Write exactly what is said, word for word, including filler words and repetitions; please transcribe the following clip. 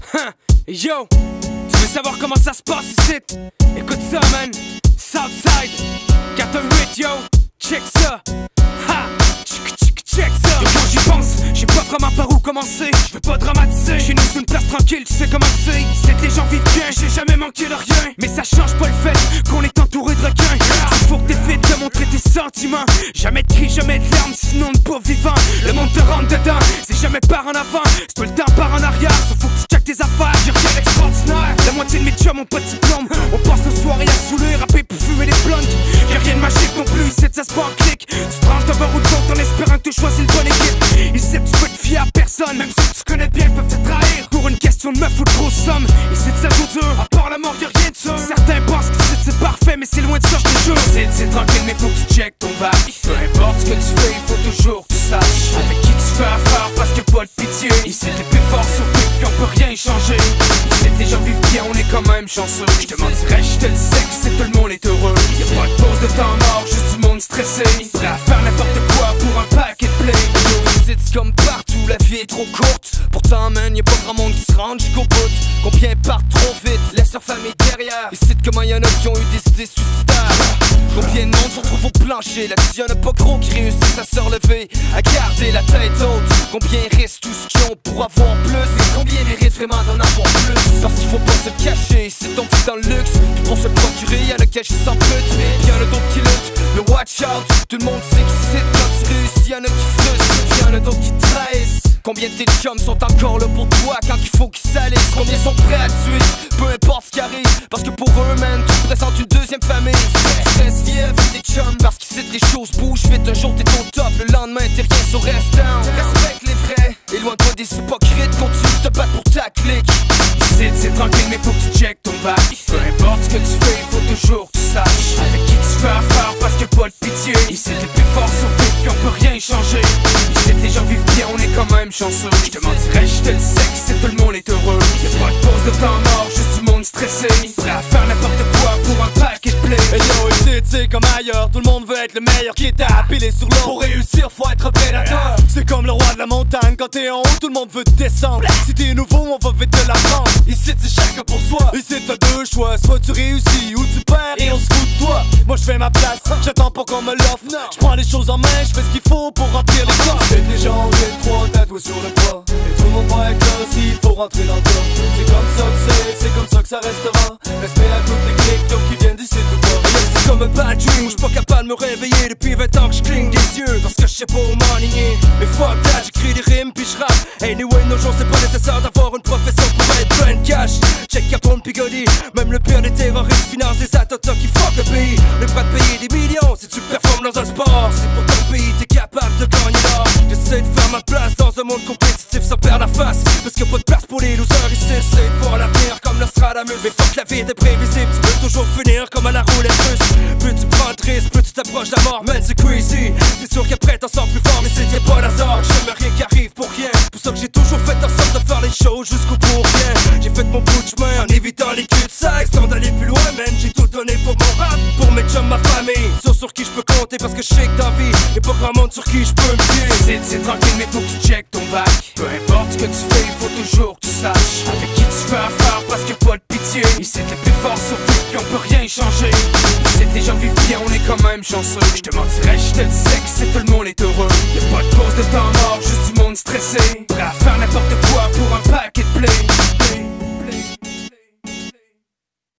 Hein, yo, tu veux savoir comment ça se passe ici? Écoute ça, man. Southside, quatre un huit, yo, check ça. Ha, check ça. Et quand j'y pense, j'ai pas vraiment par où commencer. Je veux pas dramatiser, chez nous c'est une place tranquille, tu sais comment c'est. C'est que les gens vivent bien, j'ai jamais manqué de rien. Mais ça change pas le fait qu'on est entouré de requins. Il faut que t'essaies de montrer tes sentiments. Jamais de cris, jamais de larmes, sinon on pas vivant. Le monde te rentre dedans, c'est jamais par en avant, c'est tout le temps par en arrière. Sauf faut que tu checkes tes affaires, j'ai rien d'extraordinaire. La moitié de mes chums ont pas de diplôme. On passe nos soirées à saouler, rapper pour fumer des blondes. Y'a rien de magique non plus, ici ça se passe en clic. Tu tranches d'un bord ou de l'autre en espérant que tu choisis le bon équipe. Ici tu peux te fier à personne, même ceux que tu connais bien peuvent te trahir pour une question de meuf ou de grosse somme. Ici ça joue dur, à part la mort y'a rien de sûr. Certains pensent que ici c'est parfait, mais c'est loin de ça, je te jure. Ici c'est tranquille, mais faut que tu checkes ton bac. Peu importe ce que tu fais, il faut toujours que tu saches avec qui tu fais affaire, parce que pas de pitié. Ici t'es plus fort sur eux, puis on peut rien changer. Ici les gens vivent bien, on est quand même chanceux. Je te mentirais, je te le sais que c'est tout le monde est heureux. Y'a pas de pause de temps mort, juste du monde stressé, prêt à faire n'importe quoi pour un paquet de play. C'est comme partout, la vie est trop courte. Pourtant, man, y'a pas grand monde qui se rend jusqu'au bout. Combien partent trop vite, laissent leur famille derrière. Et c'est comment y'en a qui ont eu des idées suicidaires. Combien de monde se retrouve au plancher, là-dessus y'en a pas gros qui réussissent à se relever, à garder la tête haute. Combien restent tout ce qu'ils ont pour avoir plus, et combien méritent vraiment d'en avoir plus. Parce qu'il faut pas se cacher, c'est ton petit dans le luxe. Puis pour se procurer, y'en a cachés sans pute. Puis y'en a d'autres qui luttent, le watch out. Tout le monde sait que c'est quand tu réussis, y'en a qui frustrent, y'en a d'autres qui trahissent. Combien de tes chums sont encore là pour toi quand il faut qu'ils salissent? Combien sont prêts à te suivre, peu importe ce qui arrive? Parce que pour eux, man, tu représentes une deuxième famille. Stress, yeah, avec tes chums, parce qu'ici les choses bougent vite. Un jour t'es au top, le lendemain t'es rien sur reste-down. Respecte les vrais, éloigne-toi des hypocrites. Continue de te battre pour ta clique. Ici c'est tranquille, mais faut que tu checkes ton bac. Peu importe ce que tu fais, il faut toujours que tu saches avec qui tu fais affaire, parce que pas de pitié. Ici t'es plus fort sur eux, puis on peut rien changer. Ici les gens vivent bien, on est quand même chanceux. Je te mentirais, je te le sais que c'est tout le monde est heureux. Y'a pas de pause de temps mort, juste du monde stressé, prêt à faire n'importe quoi pour un paquet de play. Et yo, ici c'est comme ailleurs, tout le monde veut être le meilleur qui est à piler sur l'eau. Pour réussir, faut être prédateur. C'est comme le roi de la montagne, quand t'es en haut, tout le monde veut te descendre. Si t'es nouveau, on va vite te l'apprendre. Ici c'est chacun pour soi, ici t'as deux choix. Soit tu réussis ou tu perds et on se fout de toi. Moi je fais ma place, j'attends pas qu'on me l'offre. Je prends les choses en main, je fais ce qu'il faut pour remplir les coffres. C'est des gens, j'ai trois tatoués sur le bras. Et tout le monde va être là s'il faut rentrer dans le tas. C'est comme ça que c'est, c'est comme ça que ça restera. Respect à toutes les clics qui viennent d'ici tout bas. C'est comme un bad dream, j'suis pas capable de me réveiller depuis vingt ans que j'cligne des yeux, parce que j'sais pas où m'enligner. Mais fuck that, j'écris des rimes puis j'rappe. Anyway, nos jours c'est pas nécessaire d'avoir une profession pour être plein de cash. Check Capone pis Goldie, même le pire des terroristes finance des attentats qui fuck le pays. Le prêt de payer des millions si tu performes dans un sport. C'est pour ton pays, t'es capable de gagner l'or. J'essaie de faire ma place dans un monde compétitif sans perdre la face, parce qu'il y a pas de place pour les losers ici. J'essaie de voir l'avenir comme Nostradamus. Mais fuck la vie est prévisible, tu peux toujours finir comme à la roulette russe. Plus tu prends le risque, plus tu t'approches de la mort, man c'est crazy. C'est sûr qu'après t'en sors plus fort, mais c'est pas d'hasard. J'aime rien qui arrive pour rien, pour ça que j'ai toujours fait en sorte de faire les choses jusqu'au bout rien. J'ai fait mon bout de chemin en évitant les cul-de-sac, sans d'aller plus loin, man, j'ai tout donné pour mon rap, pour mes chums, ma famille. Sur sur qui je peux compter, parce que je sais que dans vie y'a pas grand monde sur qui je peux me fier. C'est, c'est tranquille, mais faut que tu checkes ton bac. Peu importe ce que tu fais, il faut toujours que tu saches avec qui tu fais affaire, parce que pas de pitié. Ici t'es plus fort sur eux, puis on peut rien changer. Ici les gens vivent bien, on est quand même chanceux. Je te mentirais, je te le sais que c'est tout le monde est heureux. Y'a pas de pause de temps mort, juste du monde stressé, prêt à